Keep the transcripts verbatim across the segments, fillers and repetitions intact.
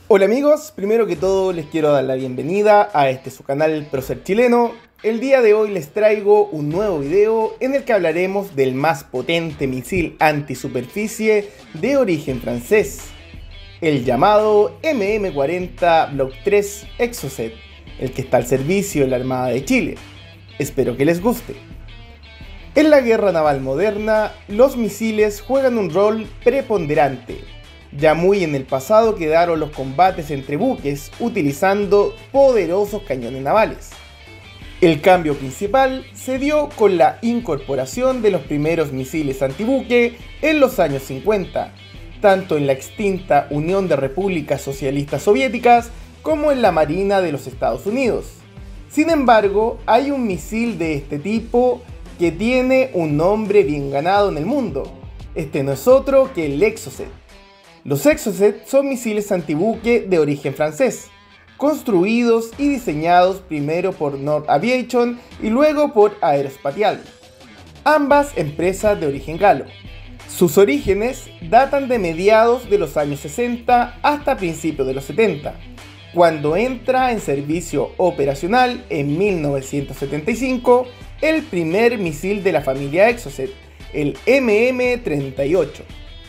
Hola amigos, primero que todo les quiero dar la bienvenida a este su canal Procer Chileno. El día de hoy les traigo un nuevo video en el que hablaremos del más potente misil antisuperficie de origen francés, el llamado M M cuarenta Block tres Exocet, el que está al servicio de la Armada de Chile. Espero que les guste. En la guerra naval moderna, los misiles juegan un rol preponderante. Ya muy en el pasado quedaron los combates entre buques utilizando poderosos cañones navales. El cambio principal se dio con la incorporación de los primeros misiles antibuque en los años cincuenta, tanto en la extinta Unión de Repúblicas Socialistas Soviéticas como en la Marina de los Estados Unidos. Sin embargo, hay un misil de este tipo que tiene un nombre bien ganado en el mundo. Este no es otro que el Exocet. Los Exocet son misiles antibuque de origen francés, construidos y diseñados primero por Nord Aviation y luego por Aerospatiale, ambas empresas de origen galo. Sus orígenes datan de mediados de los años sesenta hasta principios de los setenta, cuando entra en servicio operacional en mil novecientos setenta y cinco el primer misil de la familia Exocet, el M M treinta y ocho.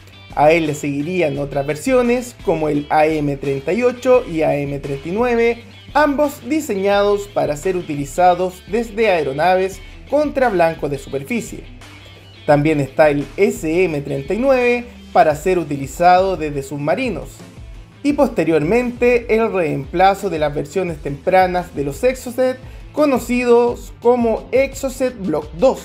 A él le seguirían otras versiones como el A M treinta y ocho y A M treinta y nueve, ambos diseñados para ser utilizados desde aeronaves contra blancos de superficie. También está el S M treinta y nueve para ser utilizado desde submarinos. Y posteriormente el reemplazo de las versiones tempranas de los Exocet conocidos como Exocet Block dos.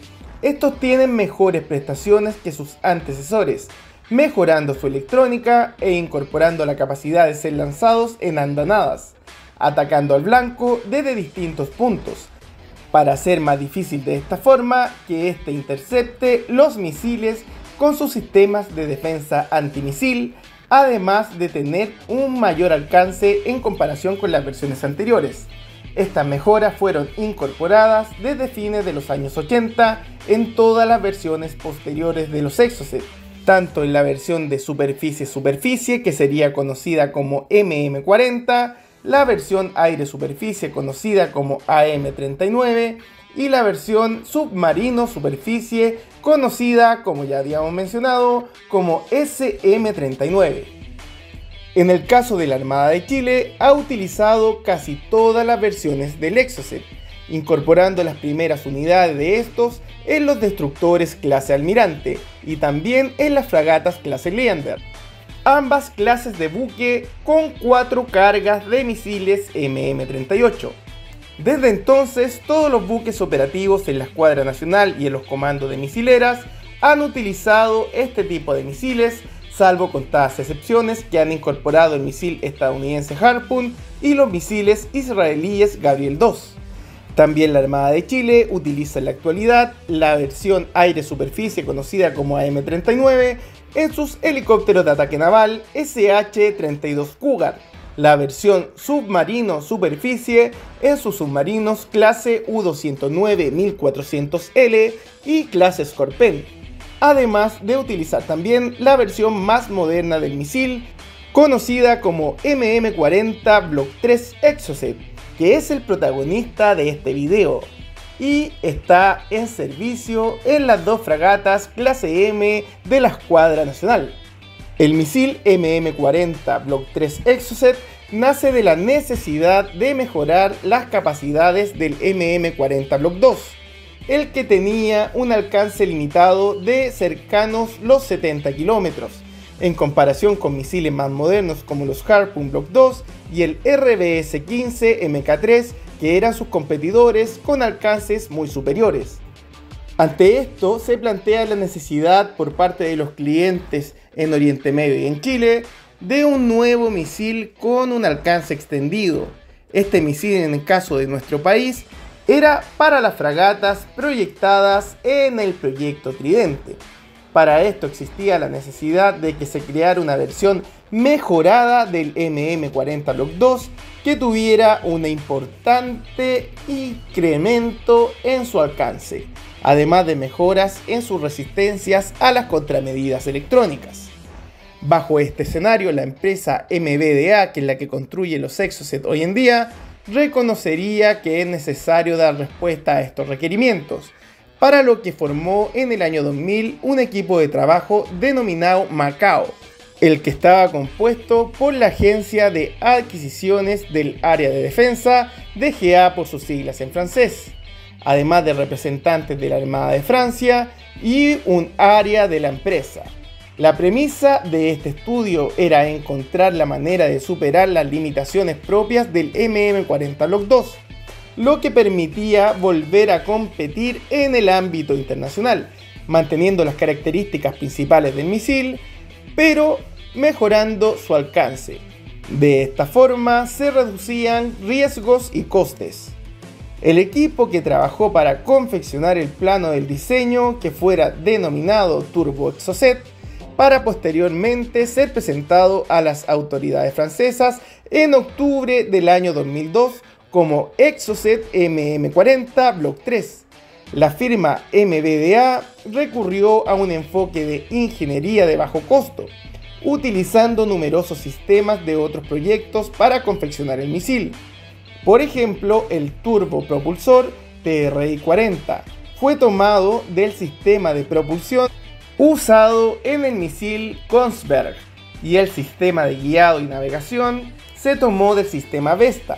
Estos tienen mejores prestaciones que sus antecesores, mejorando su electrónica e incorporando la capacidad de ser lanzados en andanadas, atacando al blanco desde distintos puntos, para hacer más difícil de esta forma que éste intercepte los misiles con sus sistemas de defensa antimisil, además de tener un mayor alcance en comparación con las versiones anteriores. Estas mejoras fueron incorporadas desde fines de los años ochenta en todas las versiones posteriores de los Exocet, tanto en la versión de superficie-superficie, que sería conocida como M M cuarenta, la versión aire-superficie conocida como A M treinta y nueve y la versión submarino-superficie conocida, como ya habíamos mencionado, como S M treinta y nueve. En el caso de la Armada de Chile, ha utilizado casi todas las versiones del Exocet, incorporando las primeras unidades de estos en los destructores clase Almirante y también en las fragatas clase Leander, ambas clases de buque con cuatro cargas de misiles M M treinta y ocho. Desde entonces, todos los buques operativos en la Escuadra Nacional y en los comandos de misileras han utilizado este tipo de misiles, salvo contadas excepciones que han incorporado el misil estadounidense Harpoon y los misiles israelíes Gabriel dos. También la Armada de Chile utiliza en la actualidad la versión aire-superficie conocida como A M treinta y nueve en sus helicópteros de ataque naval S H treinta y dos Cougar, la versión submarino-superficie en sus submarinos clase U doscientos nueve mil cuatrocientos L y clase Scorpion, además de utilizar también la versión más moderna del misil conocida como M M cuarenta Block tres Exocet, que es el protagonista de este video y está en servicio en las dos fragatas clase M de la Escuadra Nacional. El misil M M cuarenta Block tres Exocet nace de la necesidad de mejorar las capacidades del M M cuarenta Block dos, el que tenía un alcance limitado de cercanos los setenta kilómetros, en comparación con misiles más modernos como los Harpoon Block dos y el R B S quince M K tres, que eran sus competidores con alcances muy superiores. Ante esto se plantea la necesidad por parte de los clientes en Oriente Medio y en Chile de un nuevo misil con un alcance extendido. Este misil, en el caso de nuestro país, era para las fragatas proyectadas en el proyecto Tridente. Para esto existía la necesidad de que se creara una versión mejorada del M M cuarenta Block dos que tuviera un importante incremento en su alcance, además de mejoras en sus resistencias a las contramedidas electrónicas. Bajo este escenario, la empresa M B D A, que es la que construye los Exocet hoy en día, reconocería que es necesario dar respuesta a estos requerimientos, para lo que formó en el año dos mil un equipo de trabajo denominado Macao, el que estaba compuesto por la Agencia de Adquisiciones del Área de Defensa, D G A por sus siglas en francés, además de representantes de la Armada de Francia y un área de la empresa. La premisa de este estudio era encontrar la manera de superar las limitaciones propias del M M cuarenta Block dos, lo que permitía volver a competir en el ámbito internacional, manteniendo las características principales del misil, pero mejorando su alcance. De esta forma se reducían riesgos y costes. El equipo que trabajó para confeccionar el plano del diseño, que fuera denominado Turbo Exocet, para posteriormente ser presentado a las autoridades francesas en octubre del año dos mil dos como Exocet M M cuarenta Block tres. La firma M B D A recurrió a un enfoque de ingeniería de bajo costo, utilizando numerosos sistemas de otros proyectos para confeccionar el misil. Por ejemplo, el turbopropulsor T R I cuarenta fue tomado del sistema de propulsión usado en el misil Kongsberg, y el sistema de guiado y navegación se tomó del sistema Vesta.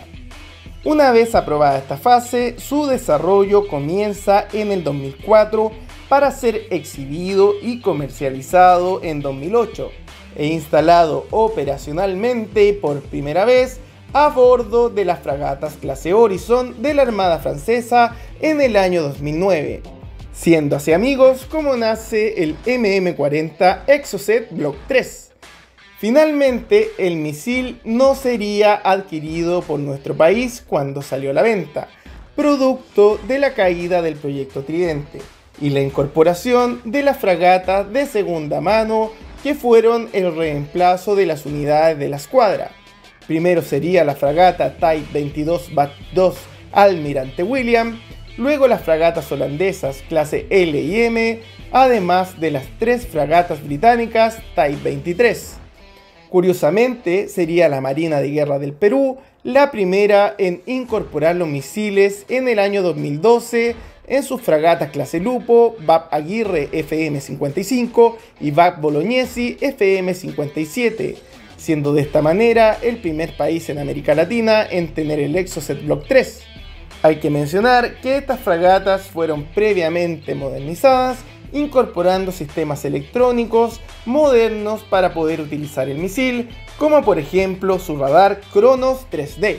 Una vez aprobada esta fase, su desarrollo comienza en el dos mil cuatro para ser exhibido y comercializado en dos mil ocho e instalado operacionalmente por primera vez a bordo de las fragatas clase Horizon de la Armada Francesa en el año dos mil nueve. Siendo así, amigos, como nace el M M cuarenta Exocet Block tres. Finalmente, el misil no sería adquirido por nuestro país cuando salió a la venta, producto de la caída del proyecto Tridente y la incorporación de las fragatas de segunda mano, que fueron el reemplazo de las unidades de la escuadra. Primero sería la fragata Type veintidós Bat dos Almirante William, luego las fragatas holandesas clase L y M, además de las tres fragatas británicas Type veintitrés. Curiosamente, sería la Marina de Guerra del Perú la primera en incorporar los misiles en el año dos mil doce en sus fragatas clase Lupo, V A P Aguirre F M cincuenta y cinco y V A P Bolognesi F M cincuenta y siete, siendo de esta manera el primer país en América Latina en tener el Exocet Block tres. Hay que mencionar que estas fragatas fueron previamente modernizadas, incorporando sistemas electrónicos modernos para poder utilizar el misil, como por ejemplo su radar Cronos tres D.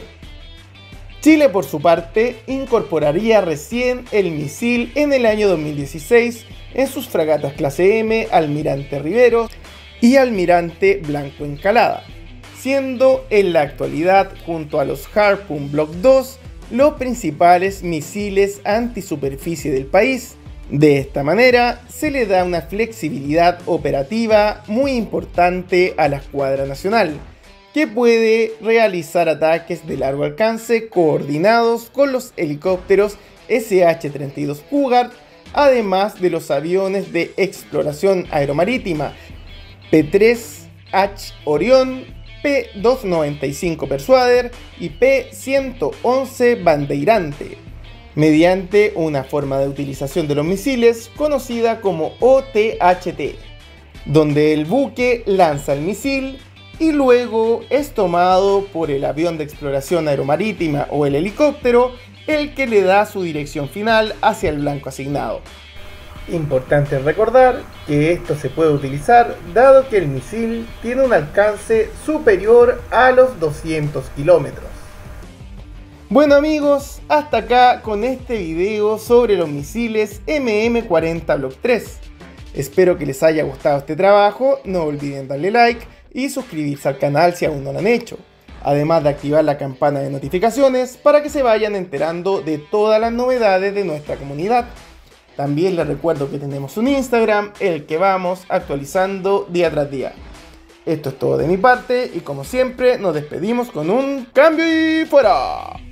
Chile, por su parte, incorporaría recién el misil en el año dos mil dieciséis en sus fragatas clase M Almirante Riveros y Almirante Blanco Encalada, siendo en la actualidad, junto a los Harpoon Block dos, los principales misiles antisuperficie del país. De esta manera se le da una flexibilidad operativa muy importante a la escuadra nacional, que puede realizar ataques de largo alcance coordinados con los helicópteros S H treinta y dos Cougar, además de los aviones de exploración aeromarítima P tres H Orión, P doscientos noventa y cinco Persuader y P ciento once Bandeirante, mediante una forma de utilización de los misiles conocida como O T H T, donde el buque lanza el misil y luego es tomado por el avión de exploración aeromarítima o el helicóptero, el que le da su dirección final hacia el blanco asignado. Importante recordar que esto se puede utilizar dado que el misil tiene un alcance superior a los doscientos kilómetros. Bueno, amigos, hasta acá con este video sobre los misiles M M cuarenta Block tres. Espero que les haya gustado este trabajo, no olviden darle like y suscribirse al canal si aún no lo han hecho, además de activar la campana de notificaciones para que se vayan enterando de todas las novedades de nuestra comunidad. También les recuerdo que tenemos un Instagram, el que vamos actualizando día tras día. Esto es todo de mi parte y como siempre nos despedimos con un cambio y fuera.